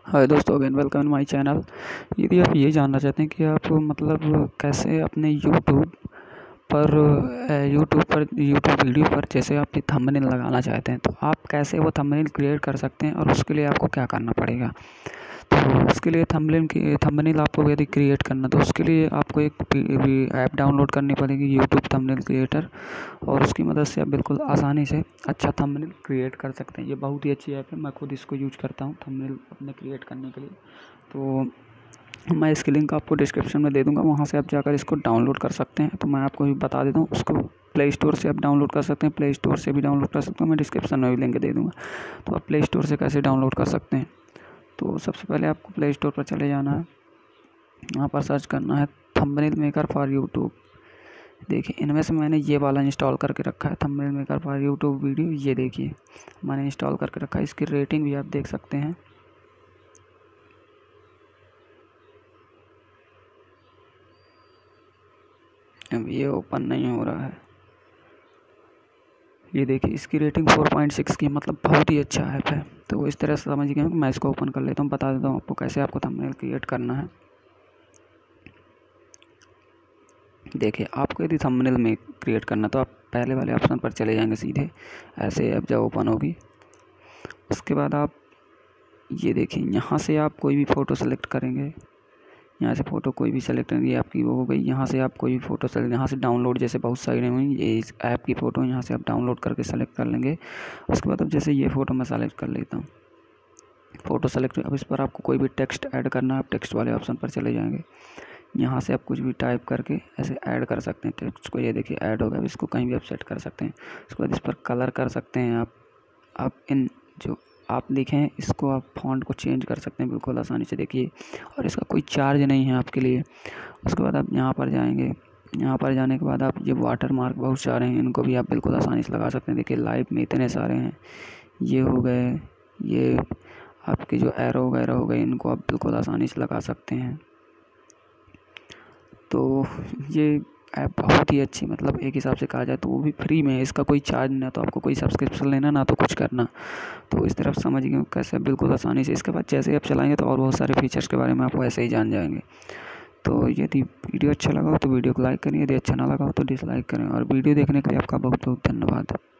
हाय दोस्तों, again welcome in my channel. यदि आप ये जानना चाहते हैं कि आप कैसे अपने यूट्यूब वीडियो पर जैसे आप थंबनेल लगाना चाहते हैं, तो आप कैसे वो थंबनेल क्रिएट कर सकते हैं और उसके लिए आपको क्या करना पड़ेगा। तो उसके लिए थंबनेल आपको यदि क्रिएट करना, तो उसके लिए आपको एक ऐप डाउनलोड करनी पड़ेगी, यूट्यूब थंबनेल क्रिएटर। और उसकी मदद से आप बिल्कुल आसानी से अच्छा थंबनेल क्रिएट कर सकते हैं। ये बहुत ही अच्छी ऐप है, मैं खुद इसको यूज करता हूँ थंबनेल अपने क्रिएट करने के लिए। तो मैं इसकी लिंक आपको डिस्क्रिप्शन में दे दूँगा, वहाँ से आप जाकर इसको डाउनलोड कर सकते हैं। तो मैं आपको भी बता देता हूँ, उसको प्ले स्टोर से आप डाउनलोड कर सकते हैं, प्ले स्टोर से भी डाउनलोड कर सकते हैं, मैं डिस्क्रिप्शन में भी लिंक दे दूँगा। तो आप प्ले स्टोर से कैसे डाउनलोड कर सकते हैं, तो सबसे पहले आपको प्ले स्टोर पर चले जाना है। वहाँ पर सर्च करना है थंबनेल मेकर फॉर यूट्यूब। देखिए, इनमें से मैंने ये वाला इंस्टॉल करके रखा है, thumbnail maker for YouTube video. ये देखिए, मैंने इंस्टॉल करके रखा है। इसकी रेटिंग भी आप देख सकते हैं। अब ये ओपन नहीं हो रहा है। ये देखिए, इसकी रेटिंग 4.6 की, मतलब बहुत ही अच्छा ऐप है। तो इस तरह से समझ गए। मैं इसको ओपन कर लेता हूँ, बता देता हूँ आपको कैसे आपको थंबनेल क्रिएट करना है। देखिए, आपको यदि थंबनेल में क्रिएट करना, तो आप पहले वाले ऑप्शन पर चले जाएंगे सीधे। ऐसे ऐप जब ओपन होगी, उसके बाद आप ये देखिए, यहाँ से आप कोई भी फ़ोटो सेलेक्ट करेंगे। यहाँ से फ़ोटो कोई भी सेलेक्ट करेंगे, ये आपकी वो हो गई। यहाँ से आप कोई भी फ़ोटो सेलेक्ट, यहाँ से डाउनलोड जैसे बहुत सारी हुई, ये इस ऐप की फ़ोटो यहाँ से आप डाउनलोड करके सेलेक्ट कर लेंगे। उसके बाद अब जैसे ये फ़ोटो मैं सेलेक्ट कर लेता हूँ, फ़ोटो सेलेक्ट। अब इस पर आपको कोई भी टेक्स्ट ऐड करना है, आप टेक्स्ट वाले ऑप्शन पर चले जाएंगे। यहाँ से आप कुछ भी टाइप करके ऐसे ऐड कर सकते हैं टेक्स्ट को। ये देखिए ऐड हो गया। अब इसको कहीं भी आप सेट कर सकते हैं। उसके बाद इस पर कलर कर सकते हैं आप इन जो आप लिखे हैं, इसको आप फ़ॉन्ट को चेंज कर सकते हैं बिल्कुल आसानी से, देखिए। और इसका कोई चार्ज नहीं है आपके लिए। उसके बाद आप यहाँ पर जाएंगे। यहाँ पर जाने के बाद आप ये वाटर मार्क बहुत सारे हैं, इनको भी आप बिल्कुल आसानी से लगा सकते हैं। देखिए, लाइव में इतने सारे हैं। ये हो गए, ये आपके जो एरो वगैरह हो गए, इनको आप बिल्कुल आसानी से लगा सकते हैं। तो ये ऐप बहुत ही अच्छी, मतलब एक हिसाब से कहा जाए तो वो भी फ्री में है। इसका कोई चार्ज ना तो आपको कोई सब्सक्रिप्शन लेना, ना तो कुछ करना। तो इस तरफ समझ गए कैसे बिल्कुल आसानी से। इसके बाद जैसे ही आप चलाएंगे, तो और बहुत सारे फीचर्स के बारे में आपको ऐसे ही जान जाएंगे। तो यदि वीडियो अच्छा लगा हो तो वीडियो को लाइक करें, यदि अच्छा ना लगा हो तो डिसलाइक करें। और वीडियो देखने के लिए आपका बहुत बहुत धन्यवाद।